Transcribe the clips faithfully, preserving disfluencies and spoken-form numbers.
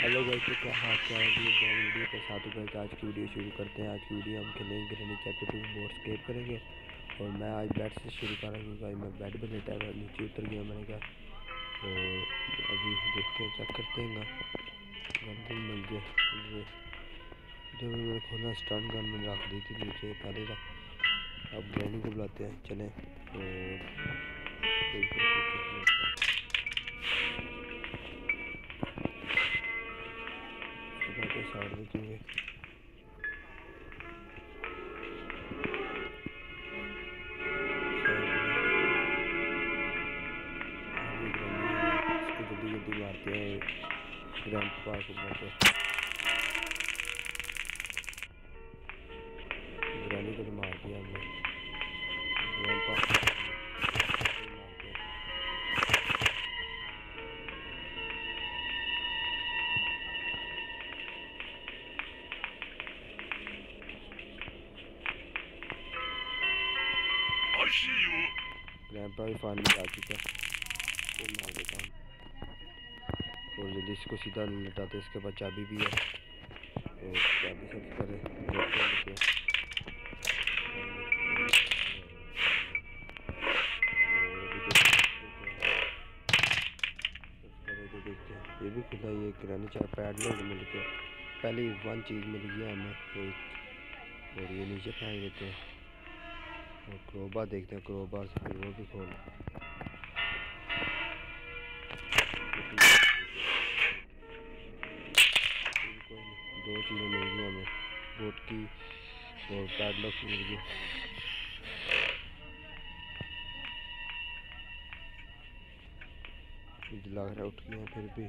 Hello guys, तो क्या हाल चाल है? वीडियो के साथ गाइस आज की वीडियो शुरू करते हैं। आज की वीडियो हम खेलेंगे Granny chapter two board escape करेंगे। और मैं आज बेड से शुरू कर रहा हूँ गाइस। मैं बेड पे लेटा हुआ नीचे उतर गया मैंने कहा, और अभी देखते हैं, चेक करते हैं ना गन मिल जाए। जब मैंने खोला स्टन गन मैंने रख दी थी नीचे पहले था। अब ग्रैनी को बुलाते हैं, चलें और देखते हैं साइड में क्यों जल्दी जल्दी मारते हैं ग्रैंडपा को। मारते ग्रैनी को तो मार दिया हमने। ग्रैंडपा को मारते हैं। ग्रैंडपा भी फाइनली आ चुका है, तो मार देता हूँ और जल्दी इसको सीधा लटाते। इसके पास चाबी भी है और चाबी सब करे देखते हैं। ये भी खुला, ये किरानी चाय पैड लोग मिल के पहले वन चीज़ मिल गया हमें एक, और ये नीचे फेंक देते हैं। और क्रोबार देखते हैं, क्रोबार से फिर वो भी खोल। दो चीज़ें मिल गई हमें, बोट की और पैडलॉक मिल गई। लग रहा है उठ गए हैं, फिर भी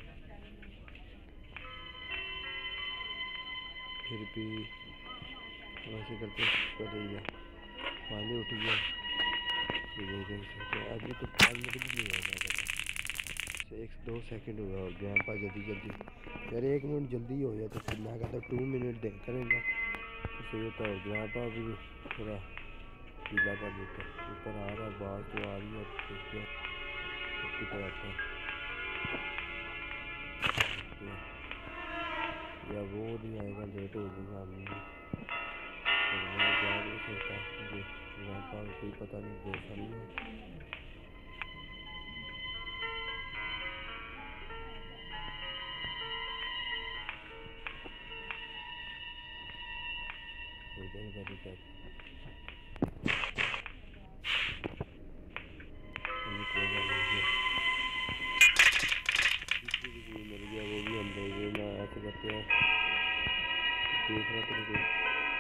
फिर भी वैसे करते कर रही है। पानी उठ गया, देख सकते हैं। अभी तो पाँच मिनट भी नहीं होगा, एक दो सेकंड हुआ और ग्रैंडपा जल्दी जल्दी यार एक मिनट जल्दी हो जाए तो फिर मैं कहता टू मिनट दे करेंगे तो सही होता है। और ग्रैंडपा भी थोड़ा पीला कर देता है। ऊपर आ रहा है, बात तो आ रही है, देखते हैं आता है या वो नहीं आएगा, लेट हो जाएगा। हम मैं जा नहीं सकता, ग्रैंडपा को कोई पता नहीं, भरोसा नहीं है। मिल गया, वो भी हम देंगे ना। ऐसे करते हैं, देख रहा था कोई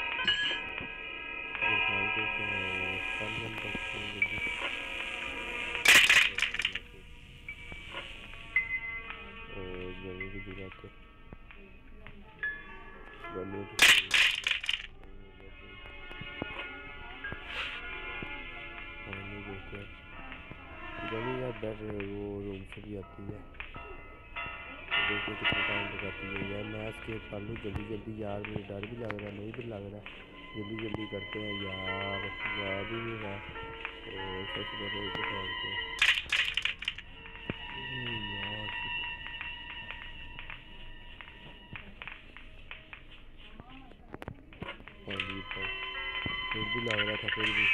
और जगह की दिखाते बने गली या बेड वो रूम से भी आती है। देखो कितना टाइम लगाती है यार। मैं एस्केप कर लूँ जल्दी जल्दी यार, मुझे डर भी लग रहा है, नहीं भी लग रहा है। जल्दी जल्दी करते हैं यार, याद ही नहीं रहा और सच बड़े को फैलते हैं यार। फिर भी लग रहा था, फिर भी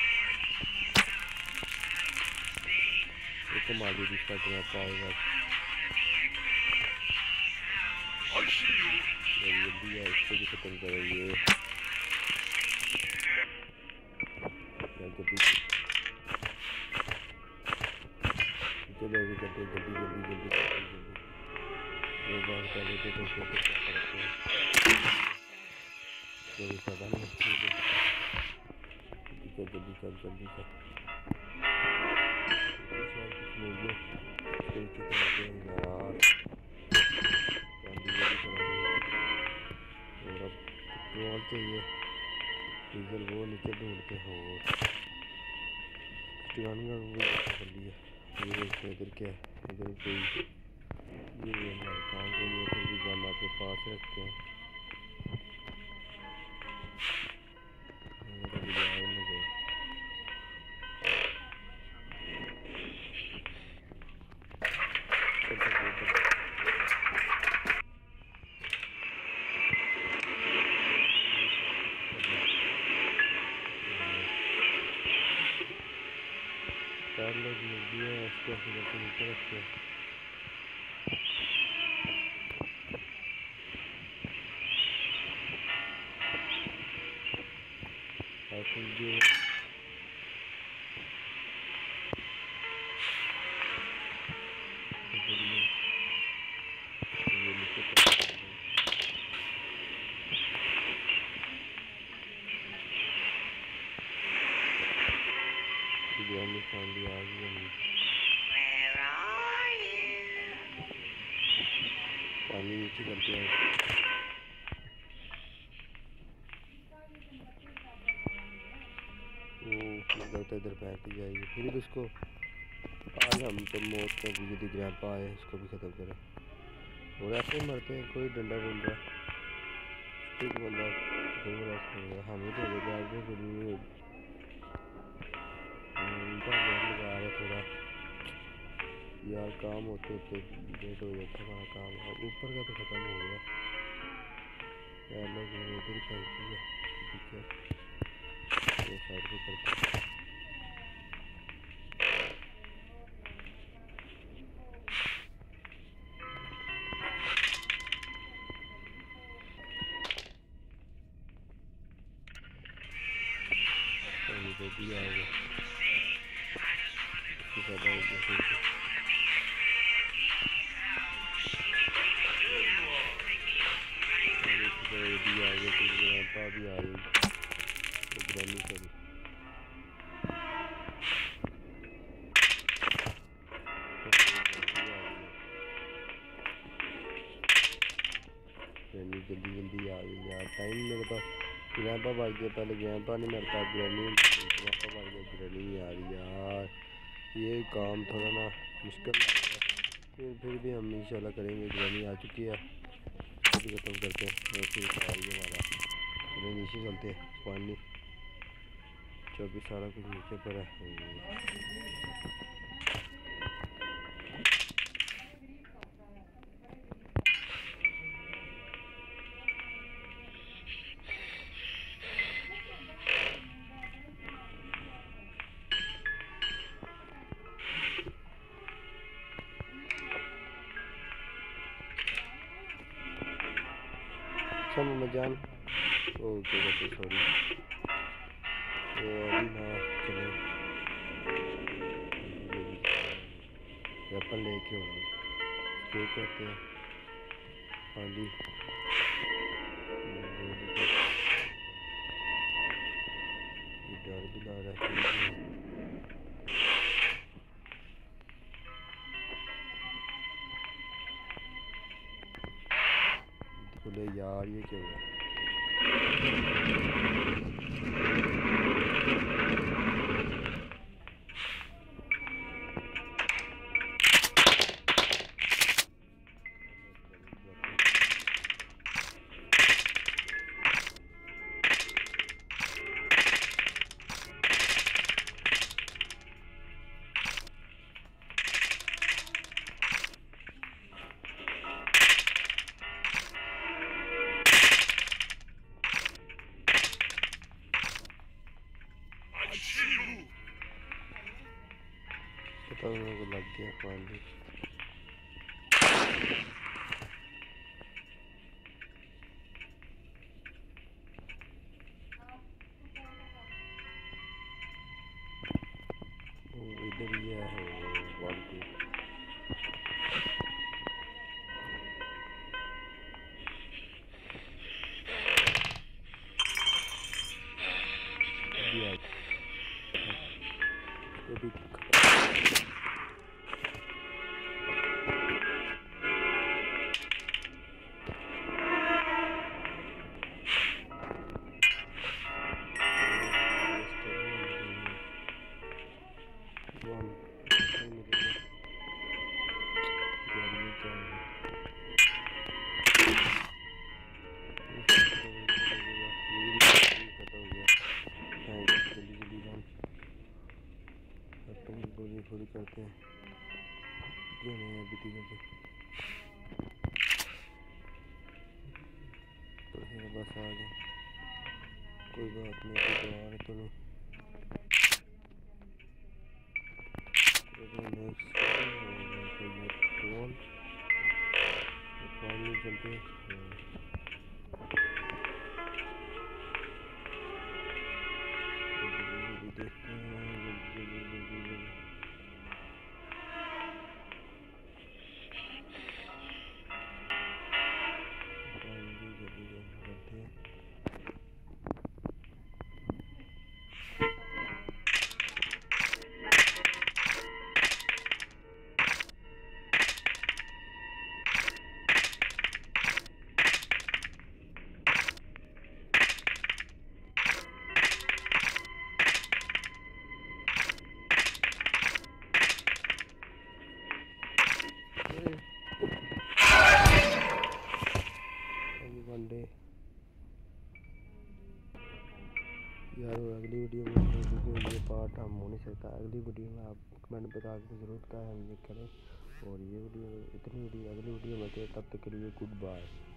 एक मार दी जिसका ग्रैंडपा आएगा। जल्दी है, इसको भी खत्म करेंगे जल्दी चलो अभी करते हैं जल्दी जल्दी जल्दी जल्दी वो बात कर लेते तो उसको करते हैं जल्दी पता नहीं चल जल्दी चल जल्दी चल कुछ मिल गया यार। पेट्रोल चाहिए, डीजल वो नीचे ढूंढते हो। कर लिया ये इधर क्या है, इधर कोई ये काम के लिए फिर भी गन आपके पास रखते हैं। फाइनली नीचे चलते हैं। वो लगता है इधर बैठ जाएगी फिर भी उसको आज हम तो मौत कर दी यदि ग्रैंपा आए इसको भी ख़त्म करें। और ऐसे ही मरते हैं, कोई डंडा डंडा एक बंदा घूम रहा हमें तो बैठ में कुछ नहीं होगी। उनका गेट लगा रहा थोड़ा यार, काम होते होते लेट हो जाता है हमारा काम। अब ऊपर का तो ख़त्म हो गया, यार लोग इधर फेंकी है ठीक है, ये साइड पे करते हैं। तो भी आ गया इससे ज़्यादा हो गया फिर भी। भी आ गया फिर ग्रैंपा भी आ गई तो ग्रैनी सॉरी ग्रैनी जल्दी जल्दी आ गई यार। टाइम मेरे पास ग्रैंपा भाग गया, पहले ग्रैंपा नहीं मरता ग्रैनी ग्रैंपा भाग गया, ग्रैनी नहीं आ रही यार। ये काम थोड़ा ना मुश्किल लग रहा है, फिर फिर भी हम इंशाल्लाह करेंगे। ग्रैनी आ चुकी है, खत्म करते हैं। फिर आ रही है हमारा, चलो नीचे चलते हैं। पानी चौबीस सारा कुछ नीचे पर है। अच्छा मम्मा जान ओके ओके सॉरी तो अभी हाँ चलो एप्पल लेके होंगे स्केप करते हैं। हाँ जी ये डर भी लग रहा है। बोले यार ये क्या हुआ? पता मेरे को लग गया फाइनली। इधर ही है वन टू अभी थोड़ी करते हैं क्यों नहीं अभी ठीक है तो बस आ गए कोई बात नहीं तो आ रहे तो नहीं नेक्स्ट टोल पानी चलते देखते हैं। क्योंकि ये पार्ट हम हो नहीं सकता। अगली वीडियो में आप कमेंट बता के ज़रूर बताएं हम ये करें। और ये वीडियो इतनी वीडियो अगली वीडियो में तब तक के लिए गुड बाय।